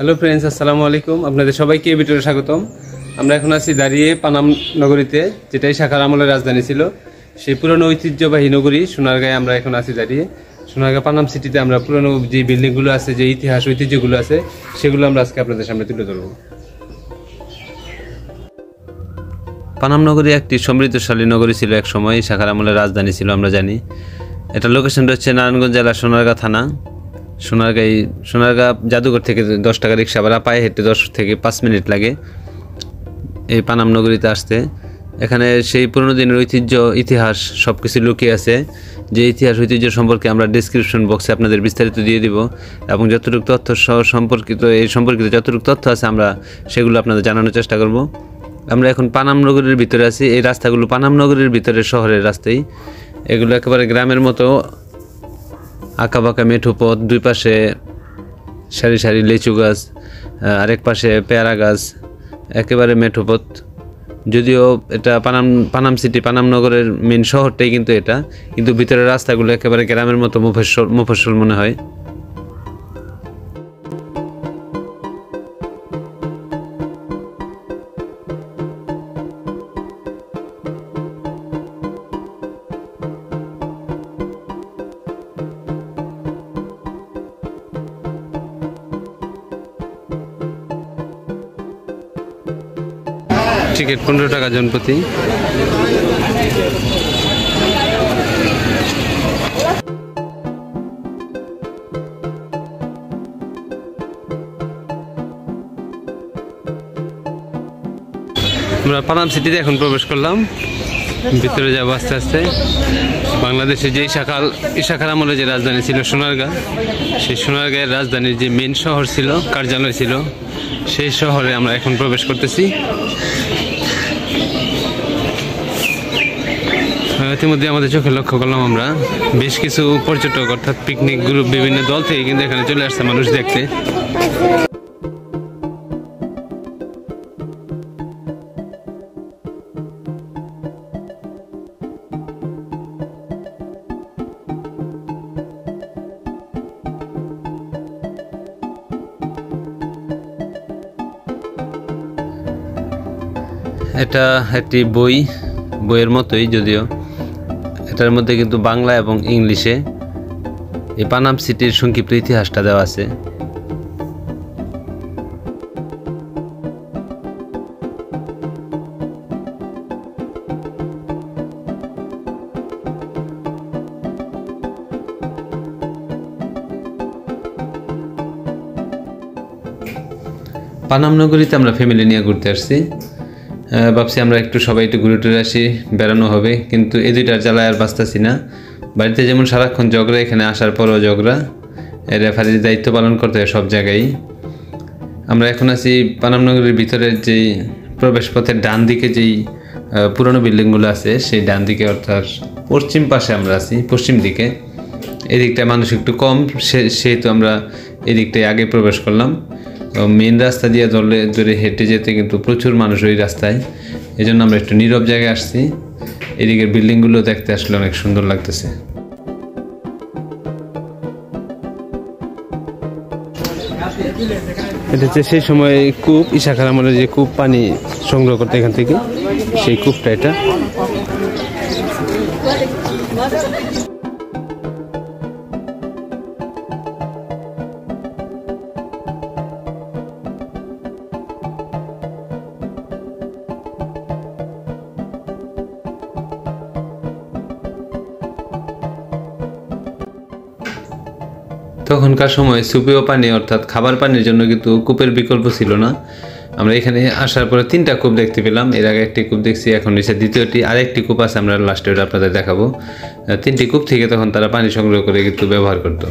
Hello friends, আসসালামু আলাইকুম। আপনাদের সবাইকে এই ভিডিওতে স্বাগতম। আমরা এখন আছি দাঁড়িয়ে পানাম নগরীতে, যেটাই শাখার আমলের রাজধানী ছিল। সেই পুরনো ঐতিহ্যবাহী নগরী সোনারগাঁয়ে আমরা এখন আছি দাঁড়িয়ে। সোনারগাঁ পানাম সিটিতে আমরা পুরনো যে বিল্ডিংগুলো আছে, যে ইতিহাস ঐতিহ্যগুলো আছে, সেগুলো আমরা আজকে আপনাদের সামনে তুলে ধরব। পানাম নগরী একটি সমৃদ্ধশালী নগরী ছিল এক সময়, শাখার আমলের রাজধানী ছিল আমরা জানি। এটা লোকেশনটা হচ্ছে নারায়ণগঞ্জ জেলার সোনারগাঁ থানা। সোনারগাঁ জাদুঘর থেকে 10 টাকা রিক্সা ভাড়া, পায়ে হেঁটে 10 থেকে 5 মিনিট লাগে এই পানাম নগরীতে আসতে। এখানে সেই পুরনো দিনের ঐতিহ্য, ইতিহাস সব কিছু লুকিয়ে আছে। যে ইতিহাস ঐতিহ্য সম্পর্কে আমরা ডেসক্রিপশন বক্সে আপনাদের বিস্তারিত দিয়ে দিব, এবং যতটুকু তথ্য সম্পর্কিত যতটুকু তথ্য আছে আমরা সেগুলো আপনাদের জানানোর চেষ্টা করব। আমরা এখন পানাম নগরীর ভিতরে আছি। এই রাস্তাগুলো পানাম নগরীর ভিতরে শহরের রাস্তাই। এগুলো একেবারে গ্রামের মতো আঁকাবাঁকা মেঠো পথ, দুই পাশে সারি সারি লিচু গাছ, আরেক পাশে পেয়ারা গাছ, একেবারে মেঠো পথ। যদিও এটা পানাম সিটি, পানাম নগরের মেন শহরটাই কিন্তু এটা, কিন্তু ভিতরের রাস্তাগুলো একেবারে গ্রামের মতো মুফস্বল মনে হয়। টিকিট 15 টাকা জনপ্রতি। আমরা পানাম সিটিতে এখন প্রবেশ করলাম, ভিতরে যাবো আস্তে আস্তে। বাংলাদেশে যে শাখার আমলে যে রাজধানী ছিল সোনারগাঁ, সেই সোনারগাঁয়ের রাজধানীর যে মেন শহর ছিল, কার্যালয় ছিল, সেই শহরে আমরা এখন প্রবেশ করতেছি। ইতিমধ্যে আমাদের চোখে লক্ষ্য করলাম আমরা বেশ কিছু পর্যটক, অর্থাৎ পিকনিক গ্রুপ, বিভিন্ন দল থেকে কিন্তু এখানে চলে আসছে মানুষ দেখতে। এটা একটি বইয়ের মতোই, যদিও এটার মধ্যে কিন্তু বাংলা এবং ইংলিশে এই পানাম সিটির সংক্ষিপ্ত ইতিহাসটা দেওয়া আছে। পানাম নগরীতে আমরা ফ্যামিলি নিয়ে ঘুরতে আসছি। ভাবছি আমরা সবাই একটু ঘুরে টুরে আসি, বেড়ানো হবে, কিন্তু এই দুইটার জ্বালায় আর বাঁচতেছি না। বাড়িতে যেমন সারাক্ষণ ঝগড়া, এখানে আসার পরও ঝগড়া, রেফারির দায়িত্ব পালন করতে হয় সব জায়গায়। আমরা এখন আছি পানাম নগরীর ভিতরের যেই প্রবেশ পথের ডান দিকে যেই পুরনো বিল্ডিংগুলো আছে, সেই ডান দিকে, অর্থাৎ পশ্চিম পাশে আমরা আছি, পশ্চিম দিকে। এদিকটায় মানুষ একটু কম, সেহেতু আমরা এদিকটায় আগে প্রবেশ করলাম। মেন রাস্তা দিয়ে ধরে হেঁটে যেতে কিন্তু প্রচুর মানুষ ওই রাস্তায়, এই জন্য আমরা একটু নীরব জায়গায় আসছি। এদিকের বিল্ডিংগুলো দেখতে আসলে অনেক সুন্দর লাগতেছে। এটা হচ্ছে সেই সময় কূপ, শাখার আমলের যে কূপ, পানি সংগ্রহ করতে এখান থেকে, সেই কূপটা এটা। তখনকার সময় সুপেয় পানি, অর্থাৎ খাবার পানির জন্য কিন্তু কূপের বিকল্প ছিল না। আমরা এখানে আসার পরে 3টা কূপ দেখতে পেলাম। এর আগে একটি কূপ দেখছি, এখন নিচে দ্বিতীয়টি, আরেকটি কূপ আছে, আমরা লাস্টে ওটা আপনাদের দেখাবো। 3টি কূপ থেকে তখন তারা পানি সংগ্রহ করে কিন্তু ব্যবহার করতো।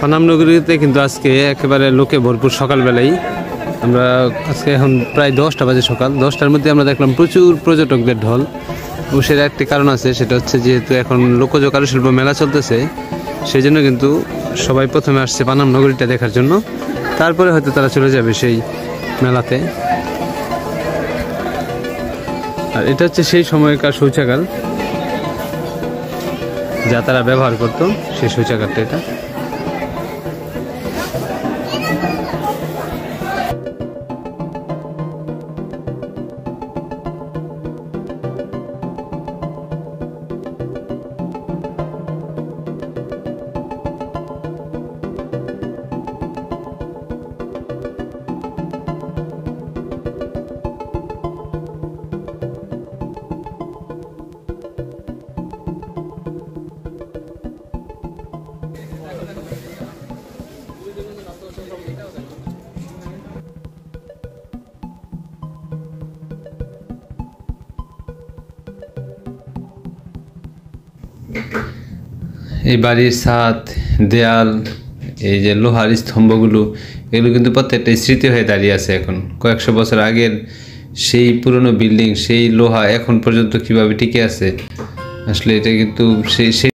পানাম নগরীতে কিন্তু আজকে একেবারে লোকে ভরপুর সকালবেলাই। আমরা আজকে এখন প্রায় 10টা বাজে, সকাল 10টার মধ্যে আমরা দেখলাম প্রচুর পর্যটকদের ঢল। এবং সেটা একটি কারণ আছে, সেটা হচ্ছে যেহেতু এখন লোকজ কারুশিল্প মেলা চলতেছে, সেই জন্য কিন্তু সবাই প্রথমে আসছে পানাম নগরীটা দেখার জন্য, তারপরে হয়তো তারা চলে যাবে সেই মেলাতে। আর এটা হচ্ছে সেই সময়কার শৌচাগার যা তারা ব্যবহার করতো, সেই শৌচাগারটা এটা। এই বাড়ির ছাদ, দেয়াল, এই যে লোহার স্তম্ভগুলো, এগুলো কিন্তু প্রত্যেকটাই স্মৃতি হয়ে দাঁড়িয়ে আছে। এখন কয়েকশো বছর আগের সেই পুরনো বিল্ডিং, সেই লোহা এখন পর্যন্ত কিভাবে টিকে আছে, আসলে এটা কিন্তু সেই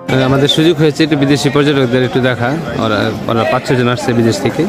আমাদের সুযোগ হয়েছে একটু বিদেশি পর্যটকদের একটু দেখা, ওরা 5-6 জন আসছে বিদেশ থেকে।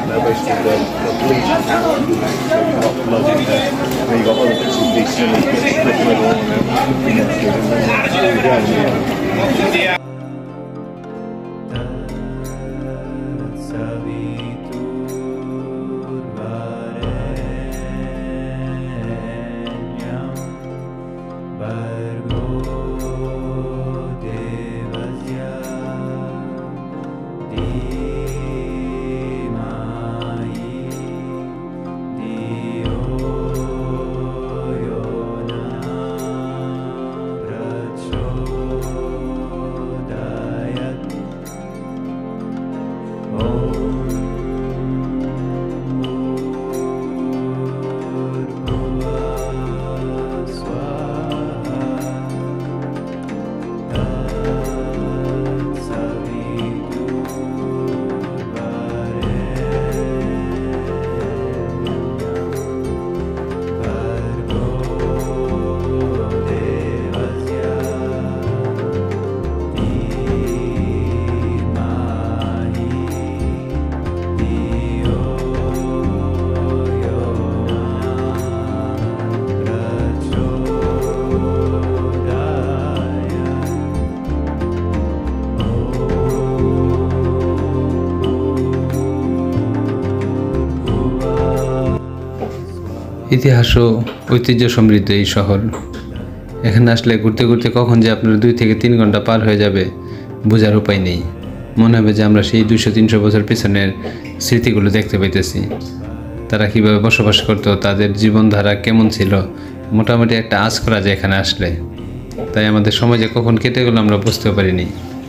ইতিহাস ও ঐতিহ্য সমৃদ্ধ এই শহর। এখানে আসলে ঘুরতে ঘুরতে কখন যে আপনার 2 থেকে 3 ঘন্টা পার হয়ে যাবে বোঝার উপায় নেই। মনে হবে যে আমরা সেই 200-300 বছর পেছনের স্মৃতিগুলো দেখতে পাইতেছি। তারা কীভাবে বসবাস করতো, তাদের জীবনধারা কেমন ছিল, মোটামুটি একটা আঁচ করা যায় এখানে আসলে। তাই আমাদের সময় যে কখন কেটে গেলো আমরা বুঝতেও পারিনি।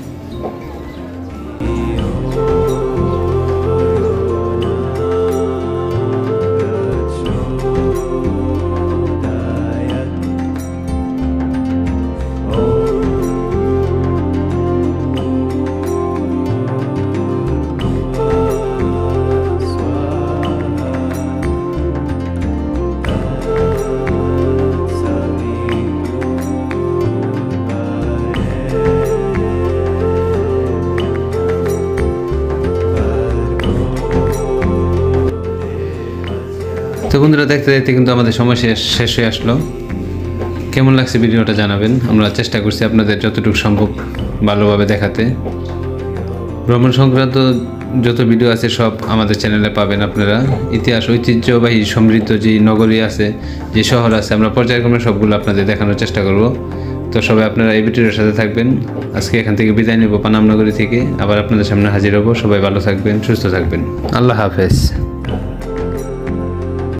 তো বন্ধুরা, দেখতে দেখতে কিন্তু আমাদের সময় শেষ হয়ে আসলো। কেমন লাগছে ভিডিওটা জানাবেন। আমরা চেষ্টা করছি আপনাদের যতটুকু সম্ভব ভালোভাবে দেখাতে। ভ্রমণ সংক্রান্ত যত ভিডিও আছে সব আমাদের চ্যানেলে পাবেন আপনারা। ইতিহাস ঐতিহ্যবাহী সমৃদ্ধ যে নগরী আছে, যে শহর আছে, আমরা পর্যায়ক্রমে সবগুলো আপনাদের দেখানোর চেষ্টা করব। তো সবাই আপনারা এই ভিডিওর সাথে থাকবেন। আজকে এখান থেকে বিদায় নেব পানাম নগরী থেকে। আবার আপনাদের সামনে হাজির হব। সবাই ভালো থাকবেন, সুস্থ থাকবেন। আল্লাহ হাফেজ।